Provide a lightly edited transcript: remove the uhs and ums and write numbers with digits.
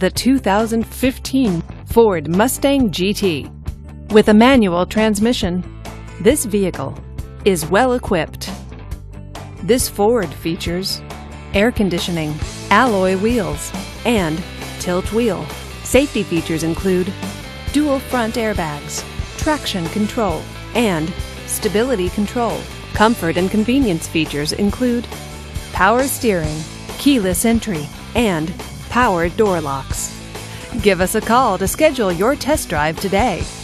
the 2015 Ford Mustang GT. With a manual transmission, this vehicle is well equipped. This Ford features air conditioning, alloy wheels, and tilt wheel. Safety features include dual front airbags, traction control, and stability control. Comfort and convenience features include power steering, keyless entry, and power door locks. Give us a call to schedule your test drive today.